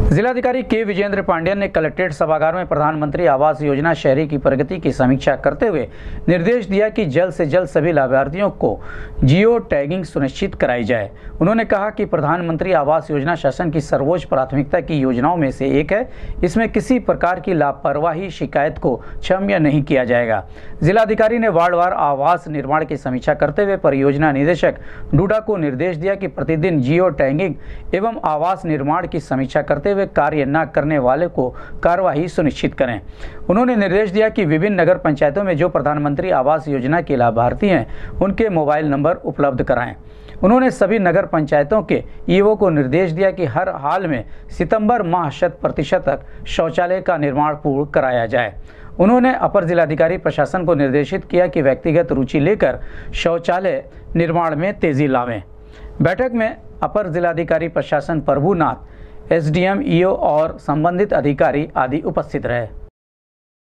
जिलाधिकारी के विजेंद्र पांडेयन ने कलेक्ट्रेट सभागार में प्रधानमंत्री आवास योजना शहरी की प्रगति की समीक्षा करते हुए निर्देश दिया कि जल्द से जल्द सभी लाभार्थियों को जियो टैगिंग सुनिश्चित कराई जाए। उन्होंने कहा कि प्रधानमंत्री आवास योजना शासन की सर्वोच्च प्राथमिकता की योजनाओं में से एक है। इसमें किसी प्रकार की लापरवाही शिकायत को क्षम्य नहीं किया जाएगा। जिलाधिकारी ने वार्डवार आवास निर्माण की समीक्षा करते हुए परियोजना निदेशक डूडा को निर्देश दिया कि प्रतिदिन जियो टैगिंग एवं आवास निर्माण की समीक्षा करते हुए कार्य न करने वाले को कार्यवाही सुनिश्चित करें। उन्होंने निर्देश दिया कि विभिन्न नगर पंचायतों में जो प्रधानमंत्री आवास योजना के लाभार्थी हैं उनके मोबाइल नंबर उपलब्ध कराएं। उन्होंने सभी नगर पंचायतों के ईओ को निर्देश दिया कि हर हाल में सितंबर माह 100% तक शौचालय का निर्माण पूर्ण कराया जाए। उन्होंने अपर जिलाधिकारी प्रशासन को निर्देशित किया कि व्यक्तिगत रुचि लेकर शौचालय निर्माण में तेजी लावें। बैठक में अपर जिलाधिकारी प्रशासन प्रभुनाथ, एसडीएम, ईओ और संबंधित अधिकारी आदि उपस्थित रहे।